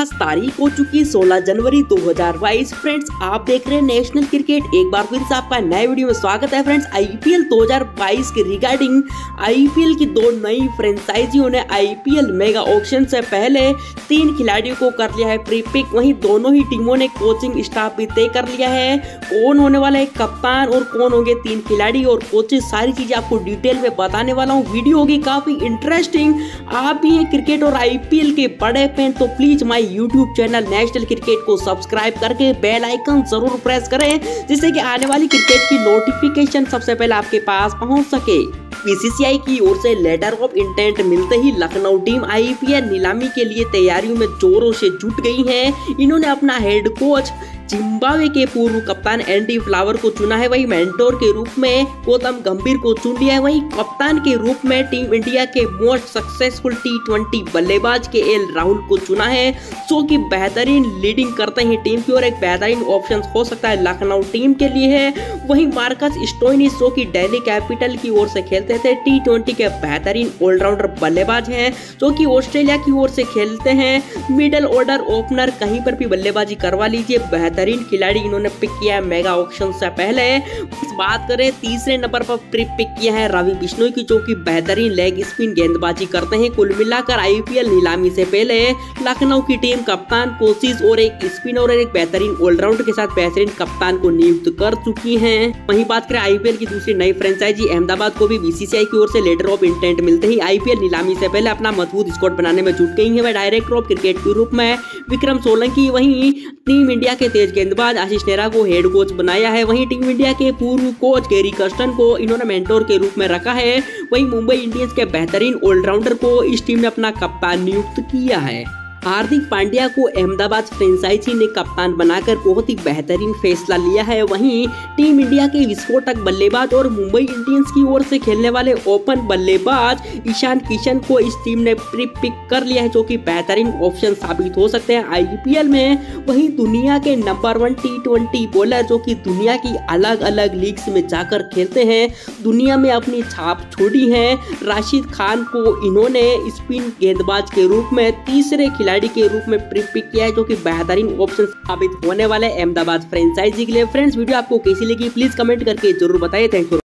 आज तारीख हो चुकी 16 जनवरी 2022। फ्रेंड्स, आप देख रहे हैं नेशनल क्रिकेट। एक बार फिर से आपका नए वीडियो में स्वागत है। फ्रेंड्स, आईपीएल 2022 के रिगार्डिंग आईपीएल की दो नई फ्रेंचाइजियों ने आईपीएल मेगा ऑक्शन से पहले 3 खिलाड़ियों को कर लिया है प्री पिक। वहीं दोनों ही टीमों ने कोचिंग स्टाफ भी तय कर लिया है, कौन होने वाला है कप्तान और कौन होंगे 3 खिलाड़ी और कोचेस। सारी चीजें आपको डिटेल में बताने वाला हूँ। वीडियो होगी काफी इंटरेस्टिंग। आप भी हैं क्रिकेट और आईपीएल के बड़े फैन तो please my YouTube channel national cricket को सब्सक्राइब करके बेल आइकन जरूर प्रेस करें, जिससे कि आने वाली क्रिकेट की नोटिफिकेशन सबसे पहले आपके पास पहुंच सके। बीसीसीआई की ओर से लेटर ऑफ इंटेंट मिलते ही लखनऊ टीम आईपीएल नीलामी के लिए तैयारियों में जोरों से जुट गई है। इन्होंने अपना हेड कोच जिम्बाब्वे के पूर्व कप्तान एंडी फ्लावर को चुना है। वहीं मेंटोर के रूप में गौतम गंभीर को चुन लिया है। वहीं कप्तान के रूप में टीम इंडिया के मोस्ट सक्सेसफुल टी20 बल्लेबाज के एल राहुल को चुना है, जो कि बेहतरीन लीडिंग करते हैं टीम की और एक बेहतरीन ऑप्शन हो सकता है लखनऊ टीम के लिए है। वहीं मार्कस स्टोइनिस, जो कि दिल्ली कैपिटल की ओर से खेलते थे, टी20 के बेहतरीन ऑलराउंडर बल्लेबाज हैं, जो कि ऑस्ट्रेलिया की ओर से खेलते हैं। मिडल ऑर्डर ओपनर कहीं पर भी बल्लेबाजी करवा लीजिए, बेहतरीन खिलाड़ी इन्होंने पिक किया है मेगा ऑक्शन से पहले। इस बात करें तीसरे नंबर पर पिक किया है रवि बिश्नोई की, जो कि बेहतरीन लेग स्पिन गेंदबाजी करते हैं। कुल मिलाकर आईपीएल नीलामी से पहले लखनऊ की टीम कप्तान, कोचिज और एक स्पिनर और एक बेहतरीन ऑलराउंडर के साथ बेहतरीन कप्तान को नियुक्त कर चुकी है। वहीं बात करें आईपीएल की दूसरी नई फ्रेंचाइजी अहमदाबाद को भी बीसीसीआई की ओर से लेटर ऑफ इंटेंट मिलते ही आईपीएल नीलामी से पहले अपना मजबूत स्क्वाड बनाने में जुट गई है। वह डायरेक्टर ऑफ क्रिकेट के रूप में विक्रम सोलंकी, वहीं टीम इंडिया के तेज गेंदबाज आशीष नेहरा को हेड कोच बनाया है। वहीं टीम इंडिया के पूर्व कोच गैरी कर्स्टन को इन्होंने मेंटोर के रूप में रखा है। वहीं मुंबई इंडियंस के बेहतरीन ऑलराउंडर को इस टीम ने अपना कप्तान नियुक्त किया है। हार्दिक पांड्या को अहमदाबाद फ्रेंचाइजी ने कप्तान बनाकर बहुत ही बेहतरीन फैसला लिया है। वहीं टीम इंडिया के विस्फोटक बल्लेबाज और मुंबई इंडियंस की ओर से खेलने वाले ओपन बल्लेबाज ईशान किशन को इस टीम ने प्री पिक कर लिया है, जो कि बेहतरीन ऑप्शन साबित हो सकते हैं आईपीएल में। वहीं दुनिया के नंबर 1 टी20 बॉलर, जो कि दुनिया की अलग अलग लीग्स में जाकर खेलते हैं, दुनिया में अपनी छाप छोड़ी है, राशिद खान को इन्होंने स्पिन गेंदबाज के रूप में तीसरे खिलाड़ी के रूप में प्री पिक किया है, जो कि बेहतरीन ऑप्शन साबित होने वाले अहमदाबाद फ्रेंचाइजी के लिए। फ्रेंड्स, वीडियो आपको कैसी लगी प्लीज कमेंट करके जरूर बताइए। Thank you.